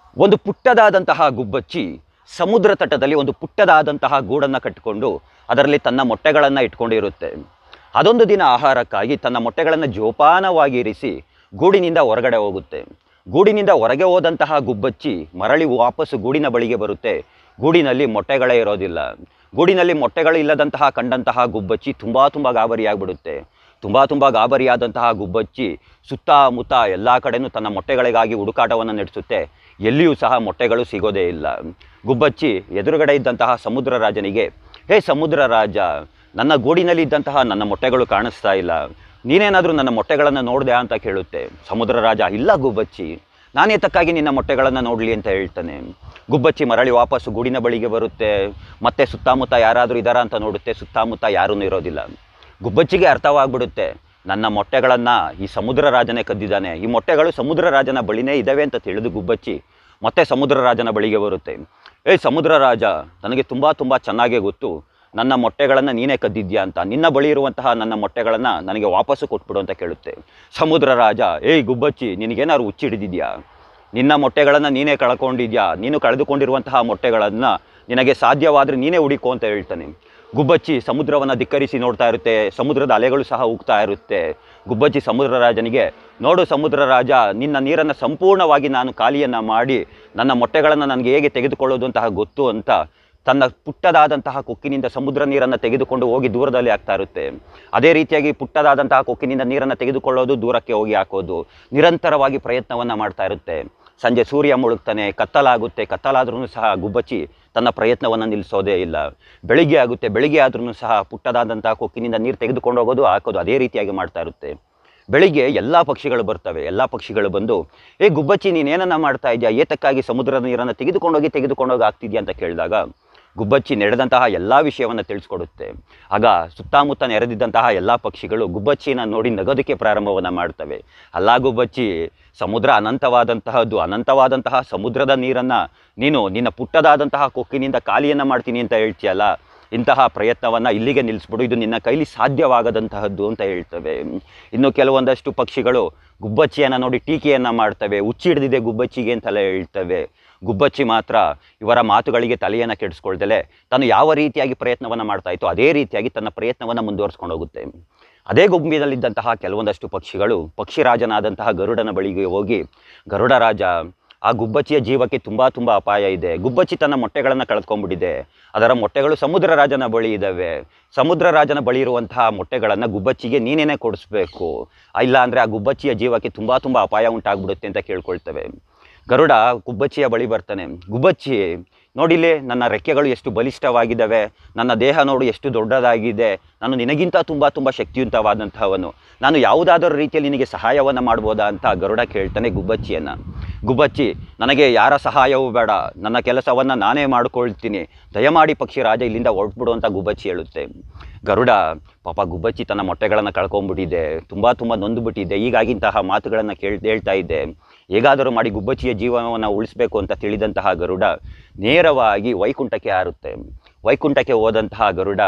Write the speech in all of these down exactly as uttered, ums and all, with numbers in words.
ಒಂದು ಪುಟ್ಟದಾದಂತಹ ಗುಬ್ಬಚ್ಚಿ ಸಮುದ್ರ ತಟದಲ್ಲಿ ಒಂದು ಪುಟ್ಟದಾದಂತಹ ಗೂಡನ್ನು ಕಟ್ಟಿಕೊಂಡು ಅದರಲ್ಲಿ ತನ್ನ ಮೊಟ್ಟೆಗಳನ್ನು ಇಟ್ಕೊಂಡಿರುತ್ತೆ. ಅದೊಂದು ದಿನ ಆಹಾರಕ್ಕಾಗಿ ತನ್ನ ಮೊಟ್ಟೆಗಳನ್ನು ಜೋಪಾನವಾಗಿ ಇರಿಸಿ ಗೂಡಿನಿಂದ ಹೊರಗಡೆ ಹೋಗುತ್ತೆ. ಗೂಡಿನಿಂದ ಹೊರಗೆ ಹೋದಂತಹ ಗುಬ್ಬಚ್ಚಿ ಮರಳಿ ವಾಪಸ್ಸು ಗೂಡಿನ ಬಳಿಗೆ ಬರುತ್ತೆ. ಗೂಡಿನಲ್ಲಿ ಮೊಟ್ಟೆಗಳೇ ಇರೋದಿಲ್ಲ. ಗೂಡಿನಲ್ಲಿ ಮೊಟ್ಟೆಗಳು ಇಲ್ಲದಂತಹ ಕಂಡಂತಹ ಗುಬ್ಬಚ್ಚಿ ತುಂಬ ತುಂಬ ಗಾಬರಿಯಾಗಿಬಿಡುತ್ತೆ. ತುಂಬ ತುಂಬ ಗಾಬರಿಯಾದಂತಹ ಗುಬ್ಬಚ್ಚಿ ಸುತ್ತಮುತ್ತ ಎಲ್ಲ ಕಡೆಯೂ ತನ್ನ ಮೊಟ್ಟೆಗಳಿಗಾಗಿ ಹುಡುಕಾಟವನ್ನು ನಡೆಸುತ್ತೆ. ಎಲ್ಲಿಯೂ ಸಹ ಮೊಟ್ಟೆಗಳು ಸಿಗೋದೇ ಇಲ್ಲ. ಗುಬ್ಬಚ್ಚಿ ಎದುರುಗಡೆ ಇದ್ದಂತಹ ಸಮುದ್ರ ರಾಜನಿಗೆ, ಹೇ ಸಮುದ್ರ ರಾಜ, ನನ್ನ ಗೂಡಿನಲ್ಲಿ ಇದ್ದಂತಹ ನನ್ನ ಮೊಟ್ಟೆಗಳು ಕಾಣಿಸ್ತಾ ಇಲ್ಲ, ನೀನೇನಾದರೂ ನನ್ನ ಮೊಟ್ಟೆಗಳನ್ನು ನೋಡಿದೆ ಅಂತ ಕೇಳುತ್ತೆ. ಸಮುದ್ರ ರಾಜ, ಇಲ್ಲ ಗುಬ್ಬಚ್ಚಿ, ನಾನೇ ತಕ್ಕಾಗಿ ನಿನ್ನ ಮೊಟ್ಟೆಗಳನ್ನು ನೋಡಲಿ ಅಂತ ಹೇಳ್ತಾನೆ. ಗುಬ್ಬಚ್ಚಿ ಮರಳಿ ವಾಪಸ್ಸು ಗೂಡಿನ ಬಳಿಗೆ ಬರುತ್ತೆ. ಮತ್ತೆ ಸುತ್ತಮುತ್ತ ಯಾರಾದರೂ ಇದ್ದಾರಾ ಅಂತ ನೋಡುತ್ತೆ. ಸುತ್ತಮುತ್ತ ಯಾರೂ ಇರೋದಿಲ್ಲ. ಗುಬ್ಬಚ್ಚಿಗೆ ಅರ್ಥವಾಗ್ಬಿಡುತ್ತೆ, ನನ್ನ ಮೊಟ್ಟೆಗಳನ್ನು ಈ ಸಮುದ್ರ ರಾಜನೇ ಕದ್ದಿದ್ದಾನೆ, ಈ ಮೊಟ್ಟೆಗಳು ಸಮುದ್ರ ರಾಜನ ಬಳಿನೇ ಇದ್ದಾವೆ ಅಂತ ತಿಳಿದು ಗುಬ್ಬಚ್ಚಿ ಮತ್ತೆ ಸಮುದ್ರ ರಾಜನ ಬಳಿಗೆ ಬರುತ್ತೆ. ಏ ಸಮುದ್ರ ರಾಜ, ನನಗೆ ತುಂಬ ತುಂಬ ಚೆನ್ನಾಗೇ ಗೊತ್ತು ನನ್ನ ಮೊಟ್ಟೆಗಳನ್ನು ನೀನೇ ಕದ್ದಿದ್ಯಾ ಅಂತ. ನಿನ್ನ ಬಳಿ ಇರುವಂತಹ ನನ್ನ ಮೊಟ್ಟೆಗಳನ್ನು ನನಗೆ ವಾಪಸ್ಸು ಕೊಟ್ಬಿಡು ಅಂತ ಕೇಳುತ್ತೆ. ಸಮುದ್ರ ರಾಜ, ಏಯ್ ಗುಬ್ಬಚ್ಚಿ, ನಿನಗೇನಾದ್ರು ಹುಚ್ಚಿಡಿದಿದ್ಯಾ? ನಿನ್ನ ಮೊಟ್ಟೆಗಳನ್ನು ನೀನೇ ಕಳ್ಕೊಂಡಿದ್ಯಾ? ನೀನು ಕಳೆದುಕೊಂಡಿರುವಂತಹ ಮೊಟ್ಟೆಗಳನ್ನು ನಿನಗೆ ಸಾಧ್ಯವಾದರೆ ನೀನೇ ಹುಡುಕೋ ಅಂತ ಹೇಳ್ತಾನೆ. ಗುಬ್ಬಚ್ಚಿ ಸಮುದ್ರವನ್ನು ಧಿಕ್ಕರಿಸಿ ನೋಡ್ತಾ ಇರುತ್ತೆ. ಸಮುದ್ರದ ಅಲೆಗಳು ಸಹ ಉಗ್ತಾ ಇರುತ್ತೆ. ಗುಬ್ಬಚ್ಚಿ ಸಮುದ್ರ ರಾಜನಿಗೆ, ನೋಡು ಸಮುದ್ರ ರಾಜ, ನಿನ್ನ ನೀರನ್ನು ಸಂಪೂರ್ಣವಾಗಿ ನಾನು ಖಾಲಿಯನ್ನು ಮಾಡಿ ನನ್ನ ಮೊಟ್ಟೆಗಳನ್ನು ನನಗೆ ಹೇಗೆ ತೆಗೆದುಕೊಳ್ಳೋದು ಅಂತಹ ಗೊತ್ತು ಅಂತ ತನ್ನ ಪುಟ್ಟದಾದಂತಹ ಕೊಕ್ಕಿನಿಂದ ಸಮುದ್ರ ನೀರನ್ನು ತೆಗೆದುಕೊಂಡು ಹೋಗಿ ದೂರದಲ್ಲಿ ಹಾಕ್ತಾ ಇರುತ್ತೆ. ಅದೇ ರೀತಿಯಾಗಿ ಪುಟ್ಟದಾದಂತಹ ಕೊಕ್ಕಿನಿಂದ ನೀರನ್ನು ತೆಗೆದುಕೊಳ್ಳೋದು, ದೂರಕ್ಕೆ ಹೋಗಿ ಹಾಕೋದು, ನಿರಂತರವಾಗಿ ಪ್ರಯತ್ನವನ್ನು ಮಾಡ್ತಾ ಇರುತ್ತೆ. ಸಂಜೆ ಸೂರ್ಯ ಮುಳುಗ್ತಾನೆ, ಕತ್ತಲಾಗುತ್ತೆ. ಕತ್ತಲಾದ್ರೂ ಸಹ ಗುಬ್ಬಚ್ಚಿ ತನ್ನ ಪ್ರಯತ್ನವನ್ನು ನಿಲ್ಲಿಸೋದೇ ಇಲ್ಲ. ಬೆಳಿಗ್ಗೆ ಆಗುತ್ತೆ. ಬೆಳಿಗ್ಗೆ ಆದ್ರೂ ಸಹ ಪುಟ್ಟದಾದಂತಹ ಕೊಕ್ಕಿನಿಂದ ನೀರು ತೆಗೆದುಕೊಂಡು ಹೋಗೋದು, ಹಾಕೋದು ಅದೇ ರೀತಿಯಾಗಿ ಮಾಡ್ತಾ ಇರುತ್ತೆ. ಬೆಳಿಗ್ಗೆ ಎಲ್ಲ ಪಕ್ಷಿಗಳು ಬರ್ತವೆ. ಎಲ್ಲ ಪಕ್ಷಿಗಳು ಬಂದು, ಏ ಗುಬ್ಬಚ್ಚಿ, ನೀನೇನನ್ನ ಮಾಡ್ತಾ ಇದೆಯಾ? ಏತಕ್ಕಾಗಿ ಸಮುದ್ರದ ನೀರನ್ನು ತೆಗೆದುಕೊಂಡೋಗಿ ತೆಗೆದುಕೊಂಡೋಗಿ ಆಗ್ತಿದ್ಯಾ ಅಂತ ಕೇಳಿದಾಗ ಗುಬ್ಬಚ್ಚಿ ನಡೆದಂತಹ ಎಲ್ಲ ವಿಷಯವನ್ನು ತಿಳಿಸ್ಕೊಡುತ್ತೆ. ಆಗ ಸುತ್ತಮುತ್ತ ನೆರೆದಿದ್ದಂತಹ ಎಲ್ಲ ಪಕ್ಷಿಗಳು ಗುಬ್ಬಚ್ಚಿನ ನೋಡಿ ನಗೋದಕ್ಕೆ ಪ್ರಾರಂಭವನ್ನು ಮಾಡ್ತವೆ. ಅಲ್ಲ ಗುಬ್ಬಚ್ಚಿ, ಸಮುದ್ರ ಅನಂತವಾದಂತಹದ್ದು, ಅನಂತವಾದಂತಹ ಸಮುದ್ರದ ನೀರನ್ನು ನೀನು ನಿನ್ನ ಪುಟ್ಟದಾದಂತಹ ಕೊಕ್ಕಿನಿಂದ ಖಾಲಿಯನ್ನು ಮಾಡ್ತೀನಿ ಅಂತ ಹೇಳ್ತೀಯಲ್ಲ, ಇಂತಹ ಪ್ರಯತ್ನವನ್ನು ಇಲ್ಲಿಗೆ ನಿಲ್ಲಿಸ್ಬಿಡು, ಇದು ನಿನ್ನ ಕೈಲಿ ಸಾಧ್ಯವಾಗದಂತಹದ್ದು ಅಂತ ಹೇಳ್ತವೆ. ಇನ್ನು ಕೆಲವೊಂದಷ್ಟು ಪಕ್ಷಿಗಳು ಗುಬ್ಬಚ್ಚಿಯನ್ನು ನೋಡಿ ಟೀಕೆಯನ್ನು ಮಾಡ್ತವೆ. ಹುಚ್ಚಿ ಹಿಡಿದಿದೆ ಗುಬ್ಬಚ್ಚಿಗೆ ಅಂತೆಲ್ಲ ಹೇಳ್ತವೆ. ಗುಬ್ಬಚ್ಚಿ ಮಾತ್ರ ಇವರ ಮಾತುಗಳಿಗೆ ತಲೆಯನ್ನು ಕೆಡಿಸ್ಕೊಳ್ದಲೆ ತಾನು ಯಾವ ರೀತಿಯಾಗಿ ಪ್ರಯತ್ನವನ್ನು ಮಾಡ್ತಾ ಇತ್ತು ಅದೇ ರೀತಿಯಾಗಿ ತನ್ನ ಪ್ರಯತ್ನವನ್ನು ಮುಂದುವರಿಸ್ಕೊಂಡು ಹೋಗುತ್ತೆ. ಅದೇ ಗುಂಪಿನಲ್ಲಿದ್ದಂತಹ ಕೆಲವೊಂದಷ್ಟು ಪಕ್ಷಿಗಳು ಪಕ್ಷಿರಾಜನಾದಂತಹ ಗರುಡನ ಬಳಿಗೆ ಹೋಗಿ, ಗರುಡ ರಾಜ, ಆ ಗುಬ್ಬಚ್ಚಿಯ ಜೀವಕ್ಕೆ ತುಂಬ ತುಂಬ ಅಪಾಯ ಇದೆ. ಗುಬ್ಬಚ್ಚಿ ತನ್ನ ಮೊಟ್ಟೆಗಳನ್ನು ಕಳೆದುಕೊಂಡ್ಬಿಟ್ಟಿದೆ. ಅದರ ಮೊಟ್ಟೆಗಳು ಸಮುದ್ರ ರಾಜನ ಬಳಿ ಇದ್ದಾವೆ. ಸಮುದ್ರ ರಾಜನ ಬಳಿ ಇರುವಂತಹ ಮೊಟ್ಟೆಗಳನ್ನು ಗುಬ್ಬಚ್ಚಿಗೆ ನೀನೇನೇ ಕೊಡಿಸ್ಬೇಕು, ಇಲ್ಲ ಅಂದರೆ ಆ ಗುಬ್ಬಚ್ಚಿಯ ಜೀವಕ್ಕೆ ತುಂಬ ತುಂಬ ಅಪಾಯ ಉಂಟಾಗ್ಬಿಡುತ್ತೆ ಅಂತ ಕೇಳ್ಕೊಳ್ತವೆ. ಗರುಡ ಗುಬ್ಬಚ್ಚಿಯ ಬಳಿ ಬರ್ತಾನೆ. ಗುಬ್ಬಚ್ಚಿ, ನೋಡಿಲೇ ನನ್ನ ರೆಕ್ಕೆಗಳು ಎಷ್ಟು ಬಲಿಷ್ಠವಾಗಿದ್ದಾವೆ, ನನ್ನ ದೇಹ ನೋಡು ಎಷ್ಟು ದೊಡ್ಡದಾಗಿದೆ, ನಾನು ನಿನಗಿಂತ ತುಂಬ ತುಂಬ ಶಕ್ತಿಯುತವಾದಂಥವನು, ನಾನು ಯಾವುದಾದರೂ ರೀತಿಯಲ್ಲಿ ನಿನಗೆ ಸಹಾಯವನ್ನು ಮಾಡ್ಬೋದಾ ಅಂತ ಗರುಡ ಕೇಳ್ತಾನೆ ಗುಬ್ಬಚ್ಚಿಯನ್ನು. ಗುಬ್ಬಚ್ಚಿ, ನನಗೆ ಯಾರ ಸಹಾಯವೂ ಬೇಡ, ನನ್ನ ಕೆಲಸವನ್ನು ನಾನೇ ಮಾಡ್ಕೊಳ್ತೀನಿ, ದಯಮಾಡಿ ಪಕ್ಷಿ ರಾಜ ಇಲ್ಲಿಂದ ಹೊರಟ್ಬಿಡು ಅಂತ ಗುಬ್ಬಚ್ಚಿ ಹೇಳುತ್ತೆ. ಗರುಡ, ಪಾಪ ಗುಬ್ಬಚ್ಚಿ ತನ್ನ ಮೊಟ್ಟೆಗಳನ್ನು ಕಳ್ಕೊಂಡ್ಬಿಟ್ಟಿದೆ, ತುಂಬ ತುಂಬ ನೊಂದುಬಿಟ್ಟಿದೆ, ಹೀಗಾಗಿಂತಹ ಮಾತುಗಳನ್ನು ಕೇಳ್ ಹೇಳ್ತಾ ಇದ್ದೆ, ಹೇಗಾದರೂ ಮಾಡಿ ಗುಬ್ಬಚ್ಚಿಯ ಜೀವನವನ್ನು ಉಳಿಸಬೇಕು ಅಂತ ತಿಳಿದಂತಹ ಗರುಡ ನೇರವಾಗಿ ವೈಕುಂಠಕ್ಕೆ ಹಾರುತ್ತೆ. ವೈಕುಂಠಕ್ಕೆ ಹೋದಂತಹ ಗರುಡ,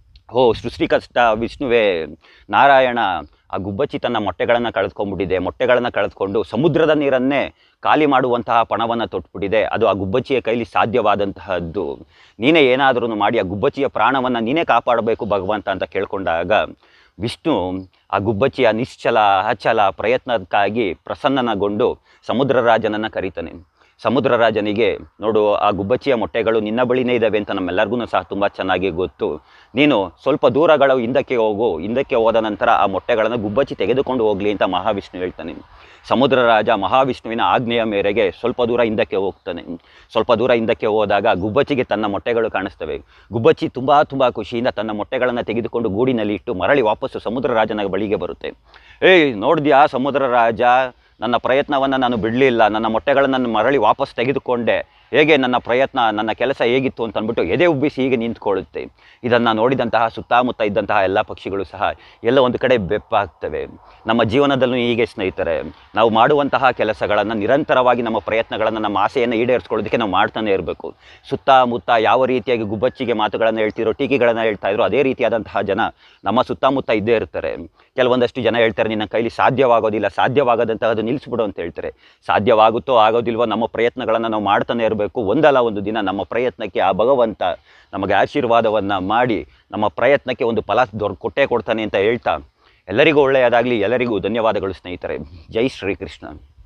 ಓ ಸೃಷ್ಟಿಕರ್ತ ವಿಷ್ಣುವೇ, ನಾರಾಯಣ, ಆ ಗುಬ್ಬಚ್ಚಿ ತನ್ನ ಮೊಟ್ಟೆಗಳನ್ನು ಕಳೆದುಕೊಂಡ್ಬಿಟ್ಟಿದೆ, ಮೊಟ್ಟೆಗಳನ್ನು ಕಳೆದುಕೊಂಡು ಸಮುದ್ರದ ನೀರನ್ನೇ ಖಾಲಿ ಮಾಡುವಂತಹ ಪಣವನ್ನು ತೊಟ್ಬಿಟ್ಟಿದೆ, ಅದು ಆ ಗುಬ್ಬಚ್ಚಿಯ ಕೈಲಿ ಸಾಧ್ಯವಾದಂತಹದ್ದು, ನೀನೇ ಏನಾದರೂ ಮಾಡಿ ಆ ಗುಬ್ಬಚ್ಚಿಯ ಪ್ರಾಣವನ್ನು ನೀನೇ ಕಾಪಾಡಬೇಕು ಭಗವಂತ ಅಂತ ಕೇಳ್ಕೊಂಡಾಗ ವಿಷ್ಣು ಆ ಗುಬ್ಬಚ್ಚಿಯ ನಿಶ್ಚಲ ಅಚಲ ಪ್ರಯತ್ನಕ್ಕಾಗಿ ಪ್ರಸನ್ನನಗೊಂಡು ಸಮುದ್ರ ರಾಜನನ್ನು ಕರೀತಾನೆ. ಸಮುದ್ರ ರಾಜನಿಗೆ, ನೋಡು, ಆ ಗುಬ್ಬಚ್ಚಿಯ ಮೊಟ್ಟೆಗಳು ನಿನ್ನ ಬಳಿನೇ ಇದ್ದಾವೆ ಅಂತ ನಮ್ಮೆಲ್ಲರಿಗೂ ಸಹ ತುಂಬ ಚೆನ್ನಾಗಿ ಗೊತ್ತು, ನೀನು ಸ್ವಲ್ಪ ದೂರಗಳು ಹಿಂದಕ್ಕೆ ಹೋಗು, ಹಿಂದಕ್ಕೆ ಹೋದ ನಂತರ ಆ ಮೊಟ್ಟೆಗಳನ್ನು ಗುಬ್ಬಚ್ಚಿ ತೆಗೆದುಕೊಂಡು ಹೋಗಲಿ ಅಂತ ಮಹಾವಿಷ್ಣು ಹೇಳ್ತಾನೆ. ಸಮುದ್ರ ರಾಜ ಮಹಾವಿಷ್ಣುವಿನ ಆಜ್ಞೆಯ ಮೇರೆಗೆ ಸ್ವಲ್ಪ ದೂರ ಹಿಂದಕ್ಕೆ ಹೋಗ್ತಾನೆ. ಸ್ವಲ್ಪ ದೂರ ಹಿಂದಕ್ಕೆ ಹೋದಾಗ ಗುಬ್ಬಚ್ಚಿಗೆ ತನ್ನ ಮೊಟ್ಟೆಗಳು ಕಾಣಿಸ್ತವೆ. ಗುಬ್ಬಚ್ಚಿ ತುಂಬ ತುಂಬ ಖುಷಿಯಿಂದ ತನ್ನ ಮೊಟ್ಟೆಗಳನ್ನು ತೆಗೆದುಕೊಂಡು ಗೂಡಿನಲ್ಲಿ ಇಟ್ಟು ಮರಳಿ ವಾಪಸ್ಸು ಸಮುದ್ರ ರಾಜನ ಬಳಿಗೆ ಬರುತ್ತೆ. ಏಯ್ ನೋಡಿದ್ಯಾ ಸಮುದ್ರ ರಾಜ, ನನ್ನ ಪ್ರಯತ್ನವನ್ನು ನಾನು ಬಿಡಲಿಲ್ಲ, ನನ್ನ ಮೊಟ್ಟೆಗಳನ್ನು ಮರಳಿ ವಾಪಸ್ ತೆಗೆದುಕೊಂಡೆ, ಹೇಗೆ ನನ್ನ ಪ್ರಯತ್ನ, ನನ್ನ ಕೆಲಸ ಹೇಗಿತ್ತು ಅಂತ ಅಂದ್ಬಿಟ್ಟು ಎದೆ ಉಬ್ಬಿಸಿ ಹೀಗೆ ನಿಂತ್ಕೊಳ್ಳುತ್ತೆ. ಇದನ್ನು ನೋಡಿದಂತಹ ಸುತ್ತಮುತ್ತ ಇದ್ದಂತಹ ಎಲ್ಲ ಪಕ್ಷಿಗಳು ಸಹ ಎಲ್ಲ ಒಂದು ಕಡೆ ಬೆಪ್ಪಾಗ್ತವೆ. ನಮ್ಮ ಜೀವನದಲ್ಲೂ ಹೀಗೆ ಸ್ನೇಹಿತರೆ, ನಾವು ಮಾಡುವಂತಹ ಕೆಲಸಗಳನ್ನು ನಿರಂತರವಾಗಿ ನಮ್ಮ ಪ್ರಯತ್ನಗಳನ್ನು, ನಮ್ಮ ಆಸೆಯನ್ನು ಈಡೇರಿಸ್ಕೊಳ್ಳೋದಕ್ಕೆ ನಾವು ಮಾಡ್ತಾನೆ ಇರಬೇಕು. ಸುತ್ತಮುತ್ತ ಯಾವ ರೀತಿಯಾಗಿ ಗುಬ್ಬಚ್ಚಿಗೆ ಮಾತುಗಳನ್ನು ಹೇಳ್ತಿರೋ, ಟೀಕೆಗಳನ್ನು ಹೇಳ್ತಾ ಇದ್ರು, ಅದೇ ರೀತಿಯಾದಂತಹ ಜನ ನಮ್ಮ ಸುತ್ತಮುತ್ತ ಇದ್ದೇ ಇರ್ತಾರೆ. ಕೆಲವೊಂದಷ್ಟು ಜನ ಹೇಳ್ತಾರೆ, ನಿನ್ನ ಕೈಲಿ ಸಾಧ್ಯವಾಗೋದಿಲ್ಲ, ಸಾಧ್ಯವಾಗದಂತಹದ್ದು ನಿಲ್ಲಿಸ್ಬಿಡು ಅಂತ ಹೇಳ್ತಾರೆ. ಸಾಧ್ಯವಾಗುತ್ತೋ ಆಗೋದಿಲ್ವೋ ನಮ್ಮ ಪ್ರಯತ್ನಗಳನ್ನು ನಾವು ಮಾಡ್ತಾನೆ ಇರಬೇಕು. ಒಂದಲ್ಲ ಒಂದು ದಿನ ನಮ್ಮ ಪ್ರಯತ್ನಕ್ಕೆ ಆ ಭಗವಂತ ನಮಗೆ ಆಶೀರ್ವಾದವನ್ನು ಮಾಡಿ ನಮ್ಮ ಪ್ರಯತ್ನಕ್ಕೆ ಒಂದು ಫಲ ದೊರ ಕೊಟ್ಟೇ ಕೊಡ್ತಾನೆ ಅಂತ ಹೇಳ್ತಾ ಎಲ್ಲರಿಗೂ ಒಳ್ಳೆಯದಾಗಲಿ. ಎಲ್ಲರಿಗೂ ಧನ್ಯವಾದಗಳು ಸ್ನೇಹಿತರೆ. ಜೈ ಶ್ರೀಕೃಷ್ಣ.